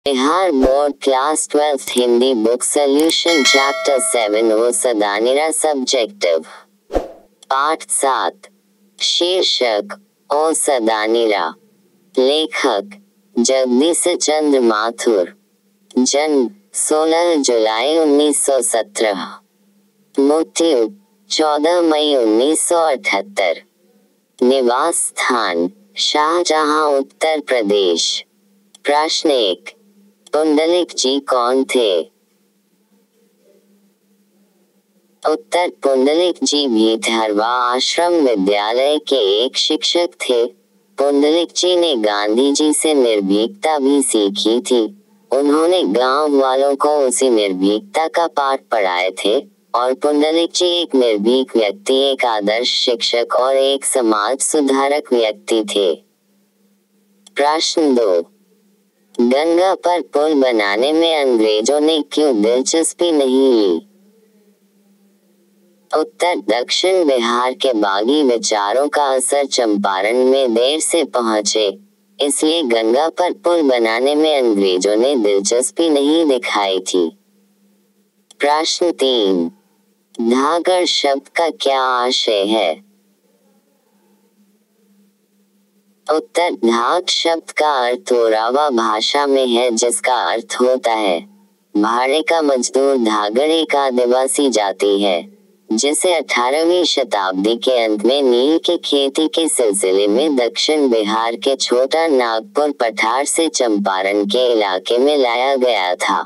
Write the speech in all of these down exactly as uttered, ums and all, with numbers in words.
Bihar board class twelfth Hindi book solution chapter seven O Sadanira subjective पाठ सात शीर्षक ओ सदानीरा लेखक जगदीश चंद्र माथुर जन्म सोलह जुलाई उन्नीस सौ सत्रह मृत्यु चौदह मई उन्नीस सौ अठहत्तर निवास स्थान शाहजहां उत्तर प्रदेश प्रश्न एक पुंडलिक जी कौन थे? उत्तर पुंडलिक जी भीतहरवा आश्रम विद्यालय के एक शिक्षक थे। पुंडलिक जी ने गांधी जी से निर्भीकता भी सीखी थी। उन्होंने गांव वालों को उसी निर्भीकता का पाठ पढ़ाए थे और पुंडलिक जी एक निर्भीक व्यक्ति, एक आदर्श शिक्षक और एक समाज सुधारक व्यक्ति थे। प्रश्न दो गंगा पर पुल बनाने में अंग्रेजों ने क्यों दिलचस्पी नहीं ली? उत्तर दक्षिण बिहार के बागी विचारों का असर चंपारण में देर से पहुंचे, इसलिए गंगा पर पुल बनाने में अंग्रेजों ने दिलचस्पी नहीं दिखाई थी। प्रश्न तीन धागड़ शब्द का क्या आशय है? उत्तर धाग शब्द का अर्थ ओरावा भाषा में है, जिसका अर्थ होता है भाड़े का मजदूर। धागड़ एक आदिवासी जाति है जिसे अठारहवीं शताब्दी के अंत में नील की खेती के सिलसिले में दक्षिण बिहार के छोटा नागपुर पठार से चंपारण के इलाके में लाया गया था।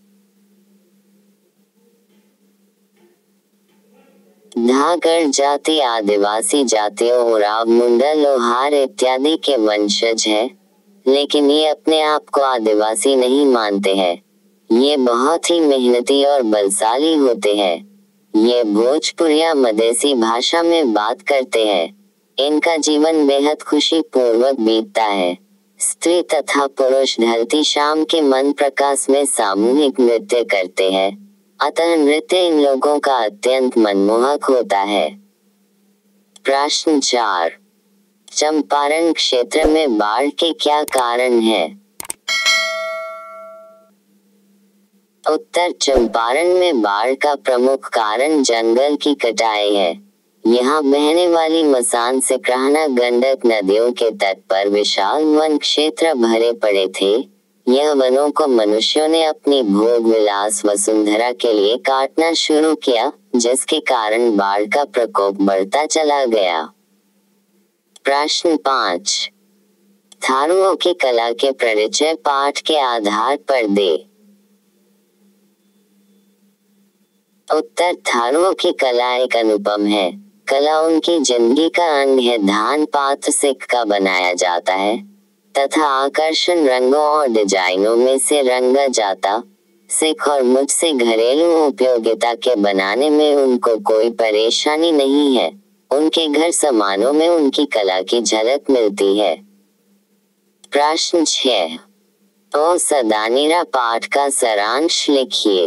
धागड़ जाति आदिवासी जातियों ओराव, मुंडा, लोहार इत्यादि के वंशज है, लेकिन ये अपने आप को आदिवासी नहीं मानते हैं। ये बहुत ही मेहनती और बलशाली होते हैं। ये भोजपुरिया मधेसी भाषा में बात करते हैं। इनका जीवन बेहद खुशी पूर्वक बीतता है। स्त्री तथा पुरुष ढलती शाम के मन प्रकाश में सामूहिक नृत्य करते हैं, अतः नृत्य इन लोगों का अत्यंत मनमोहक होता है। प्रश्न चार चंपारण क्षेत्र में बाढ़ के क्या कारण है? उत्तर चंपारण में बाढ़ का प्रमुख कारण जंगल की कटाई है। यहाँ बहने वाली मसान से कृष्णा, गंडक नदियों के तट पर विशाल वन क्षेत्र भरे पड़े थे। यह वनों को मनुष्यों ने अपनी भोग विलास वसुंधरा के लिए काटना शुरू किया, जिसके कारण बाढ़ का प्रकोप बढ़ता चला गया। प्रश्न पाँच थारुओं की कला के परिचय पाठ के आधार पर दे। उत्तर थारुओं की कला एक अनुपम है। कला उनकी जिंदगी का अंग है। धान पात्र सिक्का बनाया जाता है तथा आकर्षण रंगों और डिजाइनों में से रंगा जाता सिख और मुझसे घरेलू उपयोगिता के बनाने में उनको कोई परेशानी नहीं है। उनके घर सामानों में उनकी कला की झलक मिलती है। प्रश्न छह ओ सदानीरा पाठ का सारांश लिखिए।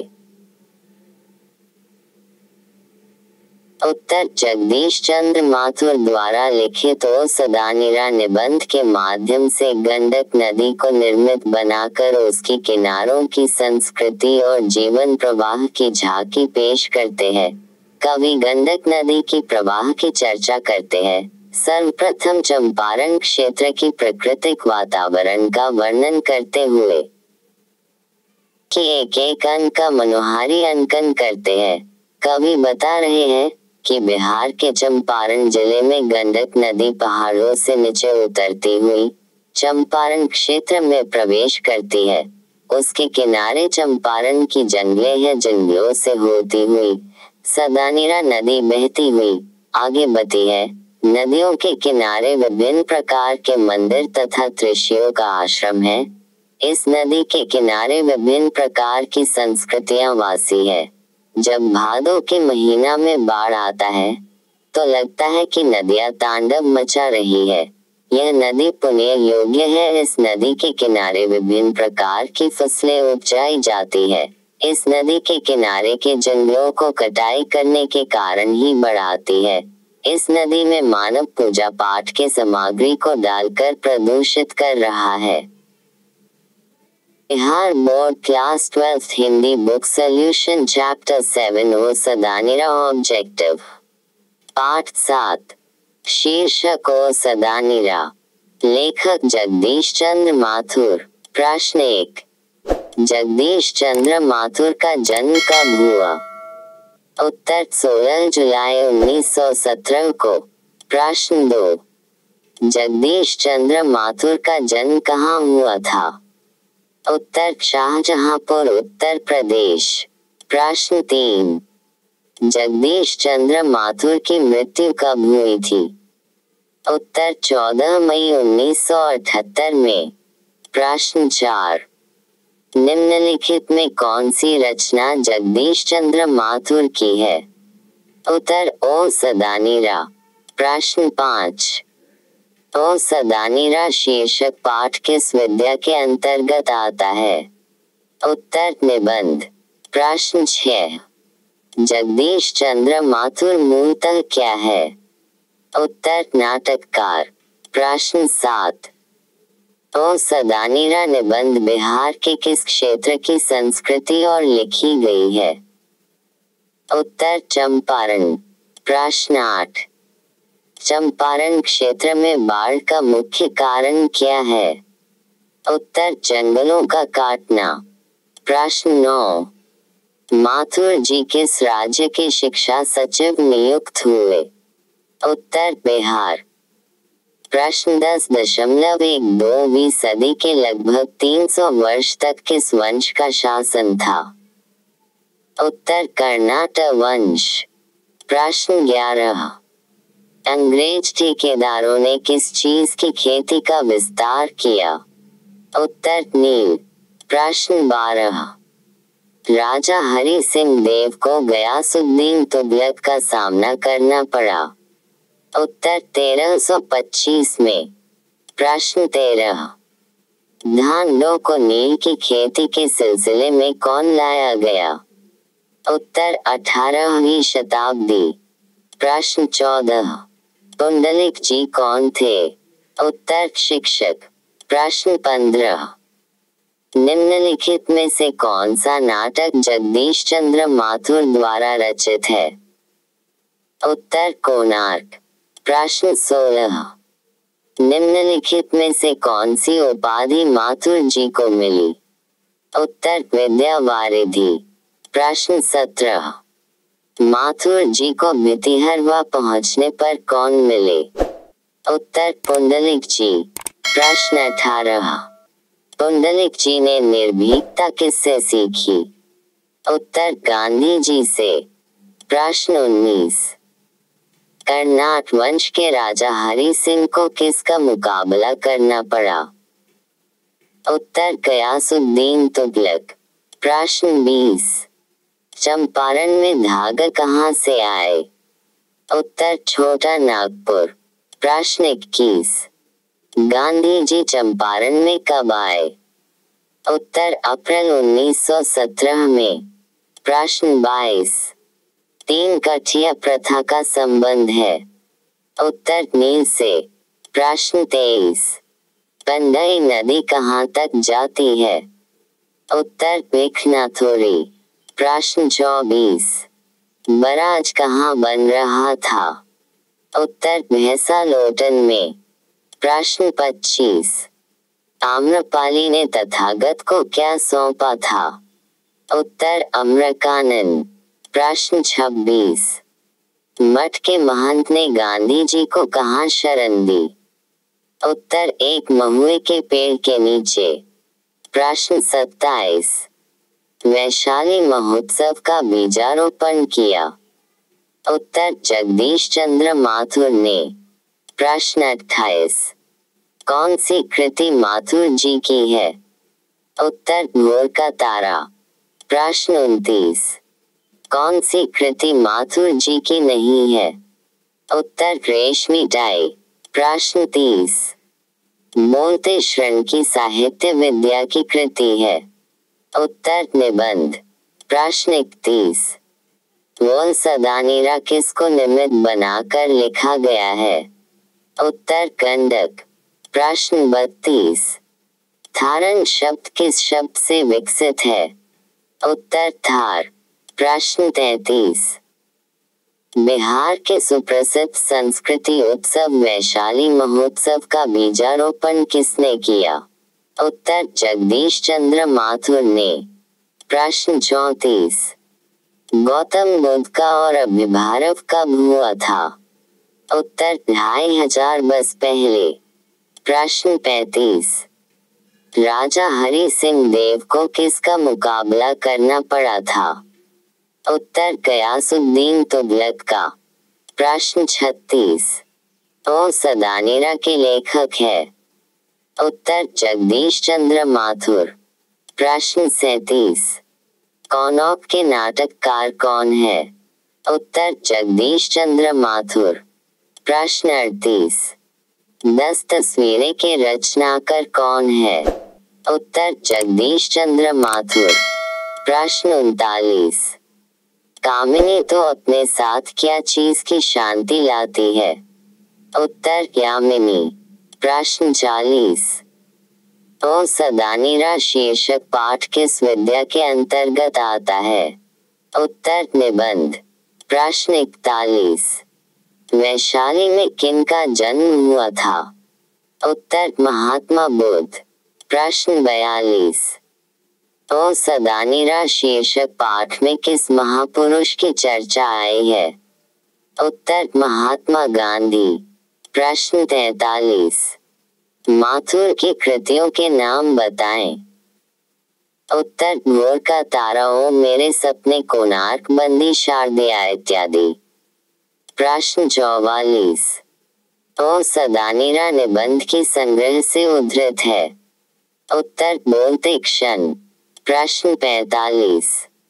उत्तर जगदीश चंद्र माथुर द्वारा लिखित ओ सदानीरा निबंध के माध्यम से गंडक नदी को निर्मित बनाकर उसकी किनारों की संस्कृति और जीवन प्रवाह की झांकी पेश करते हैं। कवि गंडक नदी की प्रवाह की चर्चा करते हैं। सर्वप्रथम चंपारण क्षेत्र की प्राकृतिक वातावरण का वर्णन करते हुए कि एक एक अंक का मनोहारी अंकन करते हैं। कवि बता रहे हैं कि बिहार के चंपारण जिले में गंडक नदी पहाड़ों से नीचे उतरती हुई चंपारण क्षेत्र में प्रवेश करती है। उसके किनारे चंपारण की जंगलें हैं। जंगलों से होती हुई सदानीरा नदी बहती हुई आगे बढ़ती है। नदियों के किनारे विभिन्न प्रकार के मंदिर तथा त्रिशियों का आश्रम है। इस नदी के किनारे विभिन्न प्रकार की संस्कृतियां वासी है। जब भादों के महीना में बाढ़ आता है तो लगता है कि नदियां तांडव मचा रही है। यह नदी पुण्य योग्य है। इस नदी के किनारे विभिन्न प्रकार की फसलें उपजाई जाती है। इस नदी के किनारे के जंगलों को कटाई करने के कारण ही बाढ़ आती है। इस नदी में मानव पूजा पाठ के सामग्री को डालकर प्रदूषित कर रहा है। Bihar board class twelfth Hindi book solution chapter seven O Sadanira objective पाठ सात शीर्षक ओ सदानीरा लेखक जगदीश चंद्र माथुर प्रश्न एक जगदीश चंद्र माथुर का जन्म कब हुआ? उत्तर सोलह जुलाई उन्नीस सौ सत्रह को। प्रश्न दो जगदीश चंद्र माथुर का जन्म कहाँ हुआ था? उत्तर शाहजहांपुर उत्तर प्रदेश। प्रश्न तीन जगदीश चंद्र माथुर की मृत्यु कब हुई थी? उत्तर चौदह मई उन्नीस सौ अठहत्तर में। प्रश्न चार निम्नलिखित में कौन सी रचना जगदीश चंद्र माथुर की है? उत्तर ओ सदानीरा। प्रश्न पाँच ओ सदानीरा शीर्षक पाठ किस विद्या के अंतर्गत आता है? उत्तर निबंध। प्रश्न छह जगदीश चंद्र माथुर मूलतः क्या है? उत्तर नाटककार। प्रश्न सात ओ सदानीरा निबंध बिहार के किस क्षेत्र की संस्कृति और लिखी गई है? उत्तर चंपारण। प्रश्न आठ चंपारण क्षेत्र में बाढ़ का मुख्य कारण क्या है? उत्तर जंगलों का काटना। प्रश्न नौ माथुर जी किस राज्य के शिक्षा सचिव नियुक्त हुए? उत्तर बिहार। प्रश्न दस दशमलव एक दो सदी के लगभग तीन सौ वर्ष तक किस वंश का शासन था? उत्तर कर्नाटक वंश। प्रश्न ग्यारह अंग्रेज ठेकेदारों ने किस चीज की खेती का विस्तार किया? उत्तर नील। प्रश्न बारह राजा हरि सिंह देव को गयासुद्दीन तुगलक का सामना करना पड़ा? उत्तर तेरह सौ पच्चीस में। प्रश्न तेरह धानडो को नील की खेती के सिलसिले में कौन लाया गया? उत्तर अठारहवीं शताब्दी। प्रश्न चौदह पुंडलिक जी कौन थे? उत्तर शिक्षक। प्रश्न पंद्रह निम्नलिखित में से कौन सा नाटक जगदीश चंद्र माथुर द्वारा रचित है? उत्तर कोणार्क। प्रश्न सोलह निम्नलिखित में से कौन सी उपाधि माथुर जी को मिली? उत्तर विद्यावारिधि। प्रश्न सत्रह माथुर जी को भितिहरवा पहुंचने पर कौन मिले? उत्तर पुंडलिक जी। प्रश्न अठारह पुंडलिक जी ने निर्भीकता किससे सीखी? उत्तर गांधी जी से। प्रश्न उन्नीस कर्नाट वंश के राजा हरि सिंह को किसका मुकाबला करना पड़ा? उत्तर गयासुद्दीन तुगलक। प्रश्न बीस चंपारण में धागा कहाँ से आए? उत्तर छोटा नागपुर। प्रश्न इक्कीस गांधी जी चंपारण में कब आए? उत्तर अप्रैल उन्नीस सौ सत्रह में। प्रश्न बाईस तीन कठिया प्रथा का संबंध है? उत्तर नील से। प्रश्न तेईस पंडई नदी कहाँ तक जाती है? उत्तर पेखनाथोरी। प्रश्न चौबीस बराज कहाँ बन रहा था? उत्तर भैंसालोटन में। प्रश्न पच्चीस आम्रपाली ने तथागत को क्या सौंपा था? उत्तर अम्रकानन। प्रश्न छब्बीस मठ के महंत ने गांधी जी को कहाँ शरण दी? उत्तर एक महुए के पेड़ के नीचे। प्रश्न सत्ताईस वैशाली महोत्सव का बीजारोपण किया? उत्तर जगदीश चंद्र माथुर ने। प्रश्न अट्ठाईस कौन सी कृति माथुर जी की है? उत्तर भोर का तारा। प्रश्न उनतीस कौन सी कृति माथुर जी की नहीं है? उत्तर रेशमी टाई। प्रश्न तीस बोलते शरण की साहित्य विद्या की कृति है? उत्तर निबंध। प्रश्न इकतीस वो सदानीरा किसको निमित्त बनाकर लिखा गया है? उत्तर गंडक। प्रश्न बत्तीस थारण शब्द किस शब्द से विकसित है? उत्तर थार। प्रश्न तैंतीस। बिहार के सुप्रसिद्ध संस्कृति उत्सव वैशाली महोत्सव का बीजारोपण किसने किया? उत्तर जगदीश चंद्र माथुर ने। प्रश्न चौंतीस। गौतम बुद्ध का और आविर्भाव कब हुआ था? उत्तर ढाई हजार वर्ष पहले। प्रश्न पैंतीस। राजा हरि सिंह देव को किसका मुकाबला करना पड़ा था? उत्तर गयासुद्दीन तुगलक का। प्रश्न छत्तीस। ओ सदानेरा के लेखक है? उत्तर जगदीश चंद्र माथुर। प्रश्न सैंतीस। कौनौक के नाटककार कौन है? उत्तर जगदीश चंद्र माथुर। प्रश्न अड़तीस। दस तस्वीरें के रचनाकार कौन है? उत्तर जगदीश चंद्र माथुर। प्रश्न उनतालीस। कामिनी तो अपने साथ क्या चीज की शांति लाती है? उत्तर यामिनी। प्रश्न चालीस। ओ सदानीरा शीर्षक पाठ किस विद्या के अंतर्गत आता है? उत्तर निबंध। प्रश्न इकतालीस। वैशाली में किनका जन्म हुआ था? उत्तर महात्मा बुद्ध। प्रश्न बयालीस। ओ सदानीरा शीर्षक पाठ में किस महापुरुष की चर्चा आई है? उत्तर महात्मा गांधी। प्रश्न तैंतालीस। माथुर की कृतियों के नाम बताएं। उत्तर भोर का तारा, ओ मेरे सपने, कोणार्क, बंदी शारदिया इत्यादि। प्रश्न चौवालीस। ओ सदानीरा निबंध की संग्रह से उद्धृत है? उत्तर बोलते क्षण। प्रश्न पैंतालीस।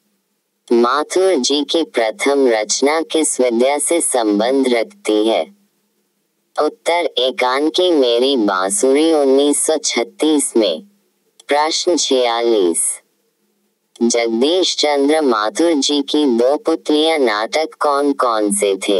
माथुर जी की प्रथम रचना किस विद्या से संबंध रखती है? उत्तर एकांकी मेरी बांसुरी उन्नीस सौ छत्तीस में। प्रश्न छियालीस। जगदीश चंद्र माथुर जी की दो पुतलियां नाटक कौन कौन से थे?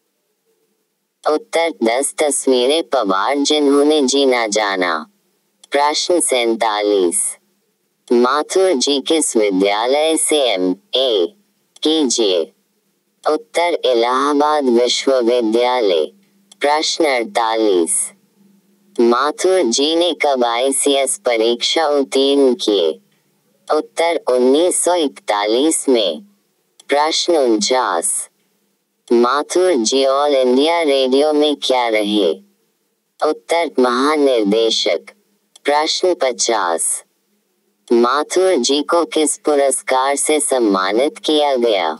उत्तर दस तस्वीरें पवार जिन्होंने जीना जाना। प्रश्न सैंतालीस। माथुर जी किस विद्यालय से एम ए कीजिए? उत्तर इलाहाबाद विश्वविद्यालय। प्रश्न अड़तालीस। माथुर जी ने कब आई सी एस परीक्षा उत्तीर्ण किए? उत्तर उन्नीस सौ इकतालीस में। प्रश्न उनचास। Mathur ji all India radio में क्या रहे? उत्तर महानिर्देशक। प्रश्न पचास। माथुर जी को किस पुरस्कार से सम्मानित किया गया?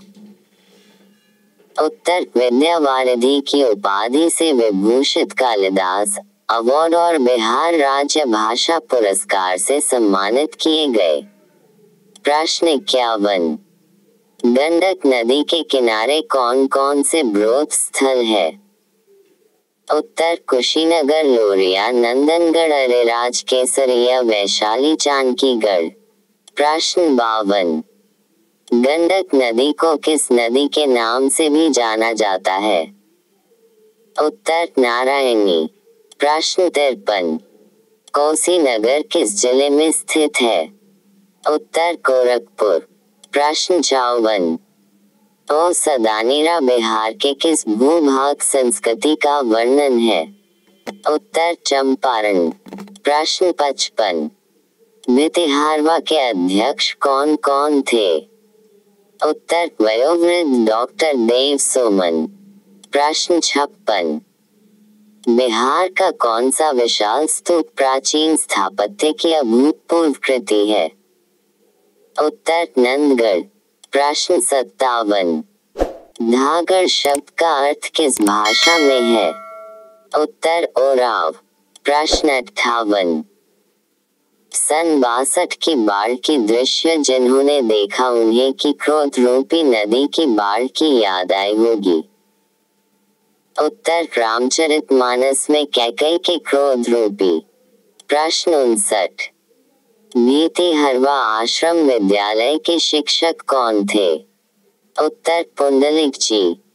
उत्तर विद्यावारिधि की उपाधि से विभूषित कालिदास अवार्ड और बिहार राज्य भाषा पुरस्कार से सम्मानित किए गए। प्रश्न इक्यावन। गंडक नदी के किनारे कौन कौन से ब्रोत स्थल है? उत्तर कुशीनगर, लोरिया, नंदनगढ़, अरेराज, केसरिया, वैशाली, जानकीगढ़। प्रश्न बावन। गंडक नदी को किस नदी के नाम से भी जाना जाता है? उत्तर नारायणी। प्रश्न तिरपन। कोसी नगर किस जिले में स्थित है? उत्तर गोरखपुर। प्रश्न चौवन। ओ सदानीरा बिहार के किस भूभाग संस्कृति का वर्णन है? उत्तर चंपारण। प्रश्न पचपन। वितिहारवा के अध्यक्ष कौन कौन थे? उत्तर वयोवृद्ध डॉक्टर देव सोमन। प्रश्न छप्पन। बिहार का कौन सा विशाल स्तूप प्राचीन स्थापत्य की अभूतपूर्व कृति है? उत्तर नंदगढ़। प्रश्न सत्तावन। धागड़ शब्द का अर्थ किस भाषा में है? उत्तर ओराव। प्रश्न अट्ठावन। सन बासठ की बाढ़ की दृश्य जिन्होंने देखा उन्हें की क्रोध रूपी नदी की बाढ़ की याद आई होगी। उत्तर रामचरितमानस में कैकेयी के क्रोध रूपी। प्रश्न उनसठ। भितिहरवा आश्रम विद्यालय के शिक्षक कौन थे? उत्तर पुंडलिक जी।